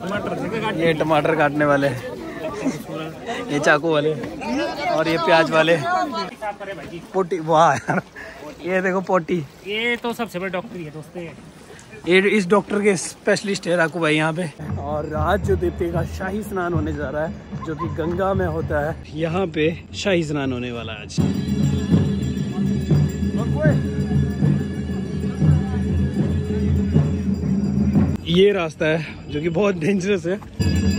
ये टमाटर काटने वाले, ये चाकू वाले और ये प्याज वाले। पोटी, वाह यार, ये देखो पोटी। ये तो सबसे बड़े डॉक्टर है दोस्तों, ये इस डॉक्टर के स्पेशलिस्ट है राकू भाई यहाँ पे। और आज जो दीप्ति का शाही स्नान होने जा रहा है, जो कि गंगा में होता है, यहाँ पे शाही स्नान होने वाला है आज। ये रास्ता है जो कि बहुत डेंजरस है।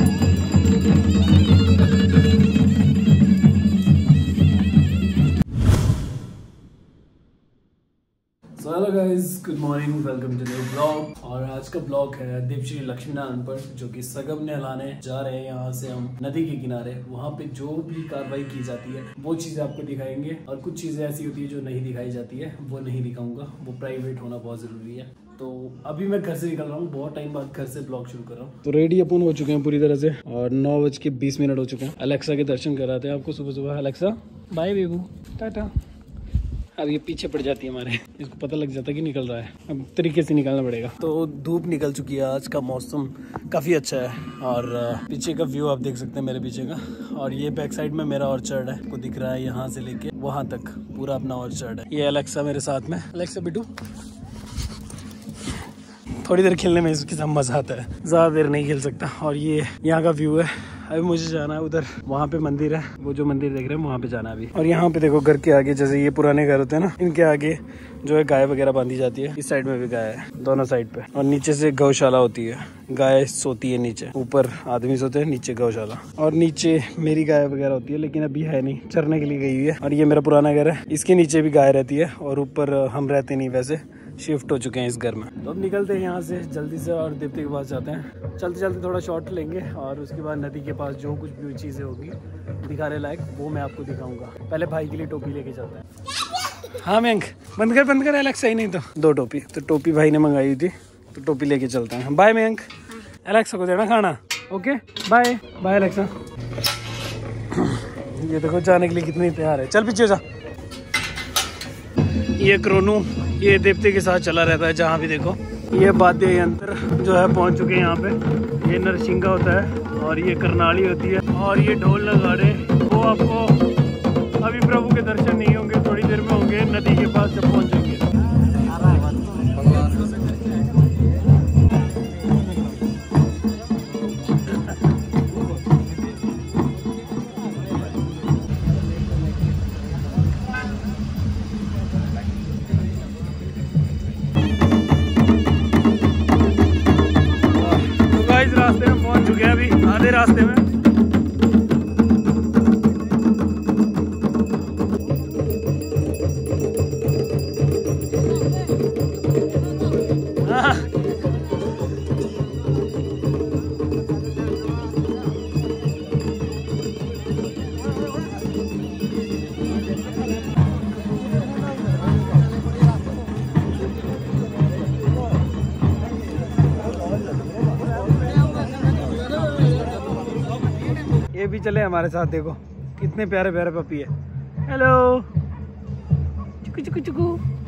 Hello guys, good morning, welcome to new blog. और आज का ब्लॉग है देवश्री लक्ष्मीनारायण पर, जो कि सगम नहलाने जा रहे हैं। यहाँ से हम नदी के किनारे, वहाँ पे जो भी कार्रवाई की जाती है वो चीजें आपको दिखाएंगे। और कुछ चीजें ऐसी होती है जो नहीं दिखाई जाती है, वो नहीं दिखाऊंगा, वो प्राइवेट होना बहुत जरूरी है। तो अभी मैं घर से निकल रहा हूँ, बहुत टाइम बाद घर से ब्लॉग शुरू कर रहा हूँ। तो रेडी अपन हो चुके हैं पूरी तरह से और 9:20 हो चुके हैं। अलेक्सा के दर्शन कराते हैं आपको सुबह सुबह। अलेक्सा बाय बेबू, टाटा। अब ये पीछे पड़ जाती है हमारे, इसको पता लग जाता है कि निकल रहा है, अब तरीके से निकालना पड़ेगा। तो धूप निकल चुकी है, आज का मौसम काफ़ी अच्छा है। और पीछे का व्यू आप देख सकते हैं मेरे पीछे का। और ये बैक साइड में मेरा ऑर्चर्ड है, को दिख रहा है यहाँ से लेके वहाँ तक पूरा अपना ऑर्चर्ड है। ये अलेक्सा मेरे साथ में। अलेक्सा बिटू, थोड़ी देर खेलने में इसके साथ मजा आता है, ज़्यादा देर नहीं खेल सकता। और ये यहाँ का व्यू है। अभी मुझे जाना है उधर, वहाँ पे मंदिर है, वो जो मंदिर देख रहे हैं वहाँ पे जाना है अभी। और यहाँ पे देखो घर के आगे, जैसे ये पुराने घर होते हैं ना, इनके आगे जो है गाय वगैरह बांधी जाती है। इस साइड में भी गाय है, दोनों साइड पे। और नीचे से गौशाला होती है, गाय सोती है नीचे, ऊपर आदमी सोते हैं, नीचे गौशाला। और नीचे मेरी गाय वगैरह होती है, लेकिन अभी है नहीं, चरने के लिए गई हुई है। और ये मेरा पुराना घर है, इसके नीचे भी गाय रहती है। और ऊपर हम रहते नहीं, वैसे शिफ्ट हो चुके हैं इस घर में। तो अब निकलते हैं यहाँ से जल्दी से और दीप्ति के पास जाते हैं। चलते चलते थोड़ा शॉट लेंगे और उसके बाद नदी के पास जो कुछ भी चीज़ें होगी दिखाने लायक, वो मैं आपको दिखाऊंगा। पहले भाई के लिए टोपी लेके चलते हैं। हाँ मैंक, बंद कर अलेक्सा, ही नहीं तो 2 टोपी। तो टोपी भाई ने मंगाई थी, तो टोपी लेके चलते हैं। बाय मैंक, अलेक्सा को देना खाना। Okay bye bye Alexa. ये देखो जाने के लिए कितनी तैयार है। चल पीछे जा। ये क्रोनू, ये दीप्ति के साथ चला रहता है जहाँ भी देखो। ये वाद्य यंत्र जो है पहुँच चुके हैं यहाँ पे। ये नरसिंगा होता है और ये करनाली होती है और ये ढोल नगाड़े, वो आपको अभी प्रभु के दर्शन नहीं होंगे, थोड़ी देर में होंगे नदी के पास जब पहुँचेंगे। रास्ते में पहुंच चुके हैं, अभी आधे रास्ते में। ये भी चले हमारे साथ, देखो कितने प्यारे प्यारे पपी है। हेलो चुकू चुकू चुकू।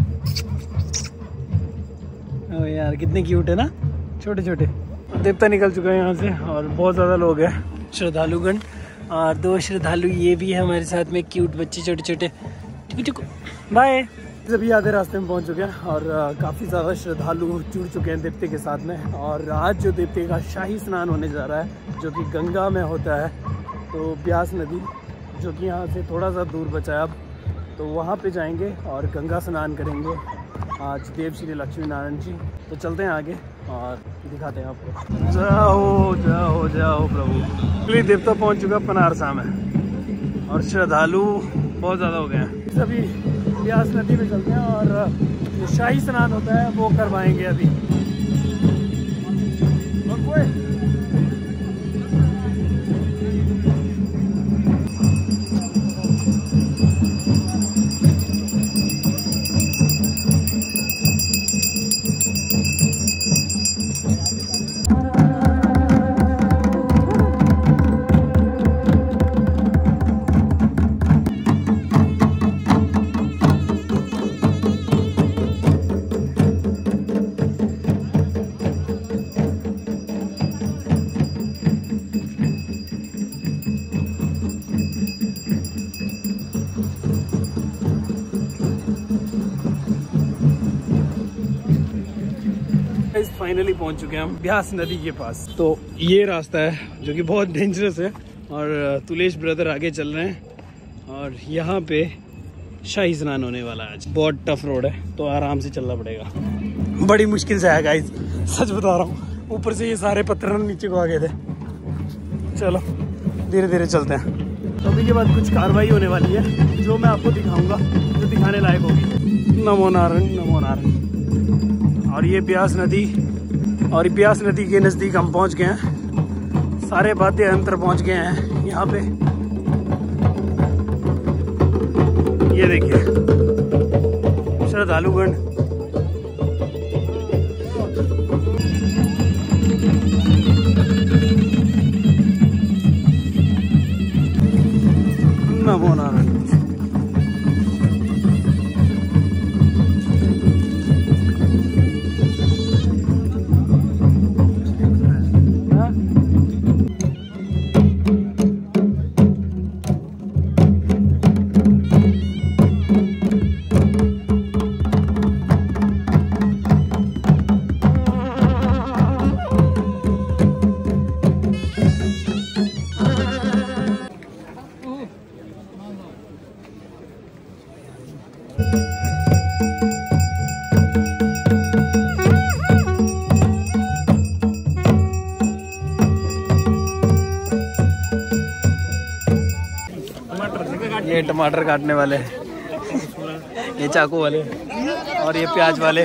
ओ यार कितने क्यूट है ना, छोटे छोटे। देवता निकल चुका है यहाँ से और बहुत ज़्यादा लोग हैं, श्रद्धालुगण। और 2 श्रद्धालु ये भी है हमारे साथ में, क्यूट बच्चे छोटे छोटे। चुकू चुकू बाय। सभी आधे रास्ते में पहुँच चुके हैं और काफ़ी ज़्यादा श्रद्धालु जुड़ चुके हैं दीप्ति के साथ में। और आज जो दीप्ति का शाही स्नान होने जा रहा है, जो कि गंगा में होता है, तो ब्यास नदी, जो कि यहाँ से थोड़ा सा दूर बचा है अब, तो वहाँ पे जाएंगे और गंगा स्नान करेंगे आज देवश्री लक्ष्मीनारायण जी। तो चलते हैं आगे और दिखाते हैं आपको। जाओ जाओ जाओ प्रभु। देवता पहुँच चुका पनारसा में और श्रद्धालु बहुत ज़्यादा हो गए हैं। सभी ब्यास नदी में चलते हैं और जो शाही स्नान होता है वो करवाएंगे अभी। फाइनली पहुंच चुके हैं हम ब्यास नदी के पास। तो ये रास्ता है जो कि बहुत डेंजरस है और तुलेश ब्रदर आगे चल रहे हैं और यहाँ पे शाही स्नान होने वाला है आज। बहुत टफ रोड है तो आराम से चलना पड़ेगा, बड़ी मुश्किल से आया गाइस, सच बता रहा हूँ। ऊपर से ये सारे पत्थर नीचे को आ गए थे। चलो धीरे धीरे चलते हैं। तो अभी के बाद कुछ कार्रवाई होने वाली है जो मैं आपको दिखाऊंगा, जो दिखाने लायक होगी। नमो नारायण नमो नारायण। और ये ब्यास नदी, और ब्यास नदी के नज़दीक हम पहुंच गए हैं, सारे वाद्य यंत्र पहुंच गए हैं यहाँ पे। ये देखिए श्रद्धालुगण, नमो नारायण। ये टमाटर काटने वाले, ये चाकू वाले और ये प्याज वाले।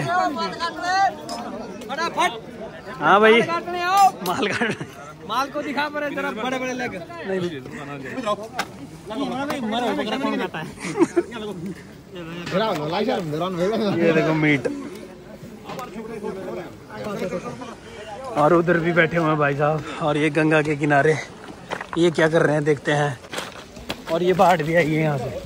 हाँ भाई माल काट, माल को दिखा पर जरा बड़े बड़े लेग। ये देखो मीट, और उधर भी बैठे हुए हैं भाई साहब। और ये गंगा के किनारे ये क्या कर रहे हैं देखते हैं। और ये बाढ़ भी आई है यहाँ से।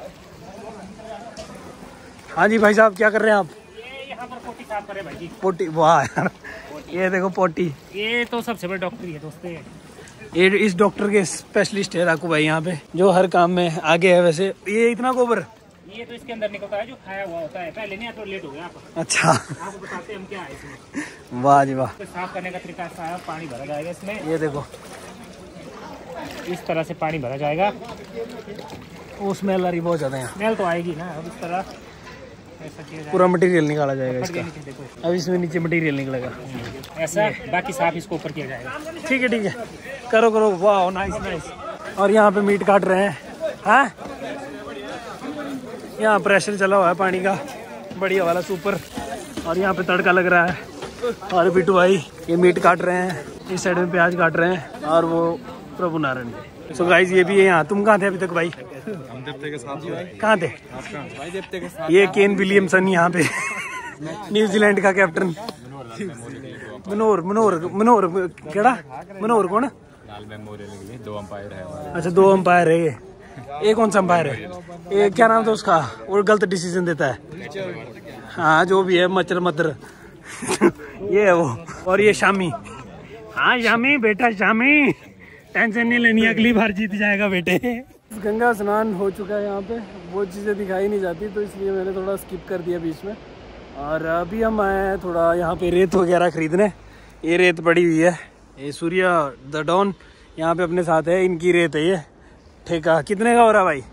हाँ जी भाई साहब क्या कर रहे हैं आप? ये यहाँ पर पोटी साफ करे भाई जी। पोटी, वाह यार, ये देखो पोटी। ये तो सबसे बड़े डॉक्टर है दोस्तों। ये इस डॉक्टर के स्पेशलिस्ट है राकू भाई यहाँ पे, जो हर काम में आगे है। वैसे ये इतना गोबर, ये तो इसके अंदर निकलता है जो खाया हुआ होता है। पहले नहीं, तो लेट हो गया आप। अच्छा आपको बताते हैं हम क्या है इसमें। वाह जी वाह। तो साफ करने का तरीका ऐसा है, पानी भरा जाएगा इसमें। ये देखो इस तरह से पानी भरा जाएगा। वो स्मेल आ रही बहुत ज्यादा यहाँ। स्मेल तो आएगी ना। अब इस तरह ऐसा किया जाएगा, पूरा मटेरियल निकाला जाएगा इसका। देखो अब इसमें नीचे मटेरियल निकलेगा ऐसा, बाकी साफ इसको ऊपर किया जाएगा। ठीक है ठीक है, करो करो। वाह नाइस नाइस। और यहाँ पे मीट काट रहे हैं। हाँ यहाँ प्रेशर चला हुआ है पानी का, बढ़िया वाला सुपर। और यहाँ पे तड़का लग रहा है। और बिट्टू भाई ये मीट काट रहे हैं, इस साइड में प्याज काट रहे हैं, और वो प्रभु नारायण। सो गाइस ये भी है यहाँ। तुम कहाँ थे अभी तक भाई? हम देवते के साथ भाई। कहाँ थे? भाई देवते के साथ। ये केन विलियमसन यहाँ पे न्यूजीलैंड का कैप्टन। मनोहर मनोहर मनोहर केड़ा मनोहर कौन? लाल मेमोरियल के लिए 2 अंपायर है हमारे। अच्छा 2 अंपायर है ये कौन सा अंपायर है? ये क्या नाम था उसका, वो गलत डिसीजन देता है। हाँ जो भी है, मचर मतर ये है वो। और ये शामी। हाँ शामी बेटा, शामी टेंशन नहीं लेनी, अगली बार जीत जाएगा बेटे। गंगा स्नान हो चुका है यहाँ पे, वो चीज़ें दिखाई नहीं जाती तो इसलिए मैंने थोड़ा स्किप कर दिया बीच में। और अभी हम आए हैं थोड़ा यहाँ पे रेत वगैरह खरीदने। ये रेत पड़ी हुई है, ये सूर्या द डॉन यहाँ पे अपने साथ है, इनकी रेत है ये। ठेका कितने का हो रहा है भाई?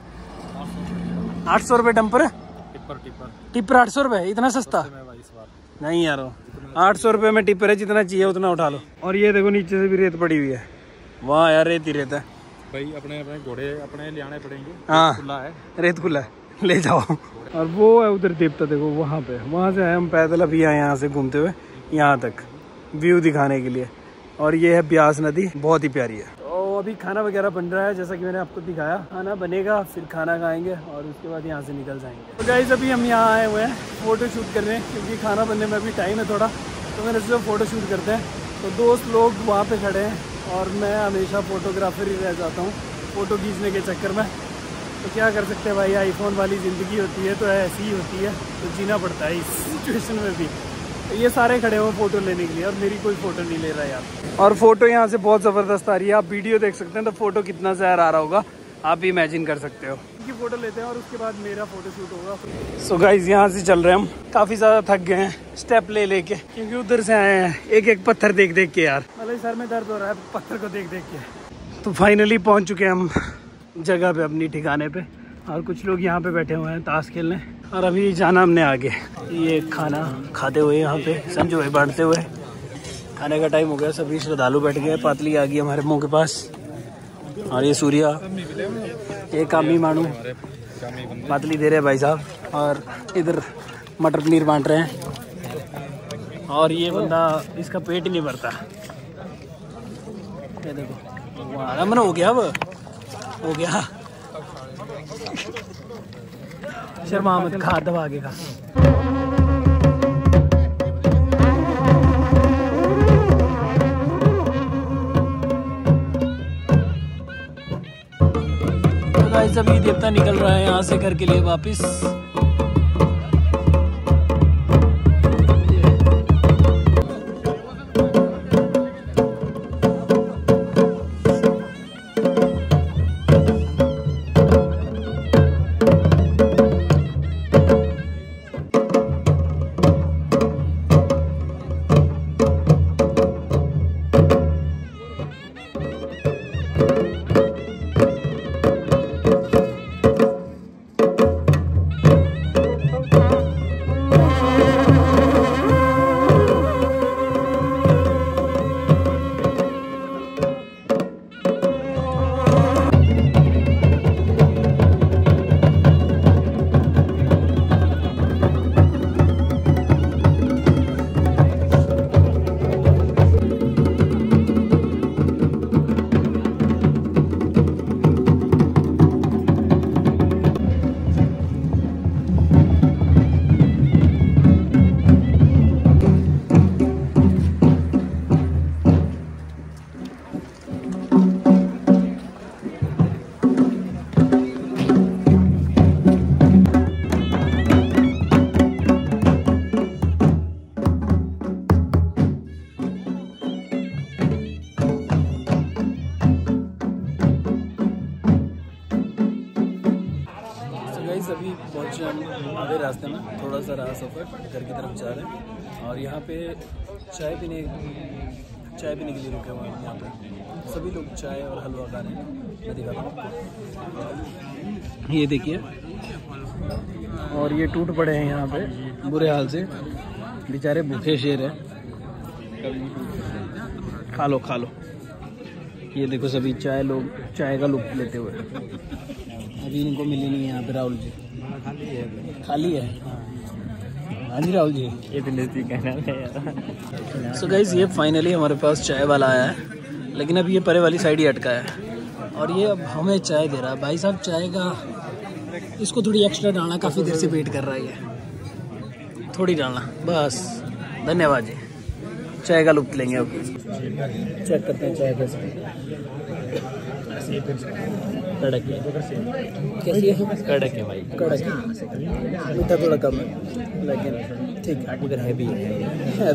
800 रुपये डंपर। टिप्पर 800 रुपये, इतना सस्ता नहीं यार। 800 रुपये में टिप्पर है, जितना चाहिए उतना उठा लो। और ये देखो नीचे से भी रेत पड़ी हुई है। वाह यार रेत ही रेत है भाई। अपने अपने घोड़े अपने ले आने पड़ेंगे। हाँ खुला है, रेत खुला है, ले जाओ। और वो है उधर देवता देखो वहाँ पे, वहाँ से आए हम पैदल अभी आए यहाँ से घूमते हुए यहाँ तक व्यू दिखाने के लिए। और ये है ब्यास नदी, बहुत ही प्यारी है। तो अभी खाना वगैरह बन रहा है जैसा कि मैंने आपको दिखाया। खाना बनेगा, फिर खाना खाएंगे और उसके बाद यहाँ से निकल जाएंगे। तो गाइस अभी हम यहाँ आए हुए हैं फ़ोटो शूट करने, क्योंकि खाना बनने में अभी टाइम है थोड़ा, तो मैंने सोचा फ़ोटो शूट करते हैं। तो दोस्त लोग वहाँ पे खड़े हैं और मैं हमेशा फ़ोटोग्राफर ही रह जाता हूँ फ़ोटो खींचने के चक्कर में। तो क्या कर सकते हैं भाई, आईफोन वाली ज़िंदगी होती है तो ऐसी ही होती है, तो जीना पड़ता है इस सिचुएशन में भी। तो ये सारे खड़े हुए फ़ोटो लेने के लिए और मेरी कोई फ़ोटो नहीं ले रहा यार। और फ़ोटो यहाँ से बहुत ज़बरदस्त आ रही है, आप वीडियो देख सकते हैं तो फ़ोटो कितना ज़हर आ रहा होगा आप भी इमेजिन कर सकते हो। की फ़ोटो लेते हैं और उसके बाद मेरा फ़ोटो शूट होगा। सो गाइस यहाँ से चल रहे हैं हम, काफ़ी ज़्यादा थक गए हैं स्टेप ले लेके, क्योंकि उधर से आए हैं एक एक पत्थर देख देख के यार, मतलब सर में दर्द हो रहा है पत्थर को देख देख के। तो फाइनली पहुँच चुके हैं हम जगह पे, अपनी ठिकाने पे, और कुछ लोग यहाँ पे बैठे हुए हैं ताश खेलने, और अभी जाना हमने आगे। ये खाना खाते हुए यहाँ पे संजू भाई बांटते हुए, खाने का टाइम हो गया, सभी श्रद्धालु बैठ गए, पातली आ गई हमारे मुंह के पास, और ये सूर्या, ये कामी मानू पातली दे रहे हैं भाई साहब, और इधर मटर पनीर बांट रहे हैं, और ये बंदा इसका पेट ही नहीं भरता, ये देखो रमन हो गया, अब हो गया, शर्मा मत खा, दबा के खा। अभी देवता निकल रहा है यहाँ से घर के लिए वापिस। अभी पहुँचे हम आधे रास्ते में, थोड़ा सा रहा सफ़र, घर की तरफ जा रहे हैं, और यहाँ पे चाय पीने के लिए रुके हुए हैं। यहाँ पे सभी लोग चाय और हलवा खा रहे हैं, मैं दिखाता हूँ, ये देखिए, और ये टूट पड़े हैं यहाँ पे बुरे हाल से, बेचारे भूखे शेर हैं, खा लो खा लो। ये देखो सभी चाय का लुत्फ लेते हुए, अभी इनको मिली नहीं है यहाँ पे। राहुल जी खाली है, हाँ जी राहुल जी, ये तो नज़दीक है यार। सो गाइस ये फाइनली हमारे पास चाय वाला आया है, लेकिन अब ये परे वाली साइड ही अटका है, और ये अब हमें चाय दे रहा है। भाई साहब चाय का इसको थोड़ी एक्स्ट्रा डालना, काफ़ी देर से वेट कर रहा है ये, थोड़ी डालना बस। धन्यवाद जी, चाय का लुत्फ लेंगे अब। चेक करते हैं चाय कैसे, कड़क है, कैसी है? कड़क है भाई, कड़क है, मीठा थोड़ा कम है लेकिन ठीक है, मगर हैवी है।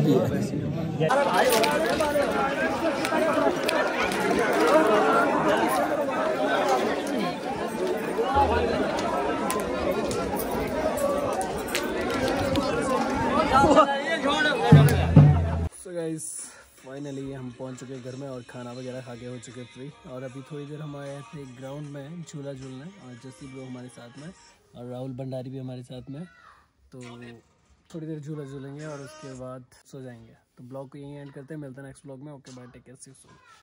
सो गाइस फाइनली हम पहुंच चुके घर में, और खाना वगैरह खा के हो चुके फ्री, और अभी थोड़ी देर हम आए थे ग्राउंड में झूला झूलने, और जस्सी ब्रो हमारे साथ में, और राहुल भंडारी भी हमारे साथ में, तो थोड़ी देर झूला झूलेंगे और उसके बाद सो जाएंगे। तो ब्लॉग को यहीं एंड करते हैं, मिलते हैं नेक्स्ट ब्लॉग में। Okay bye, take care, see you soon.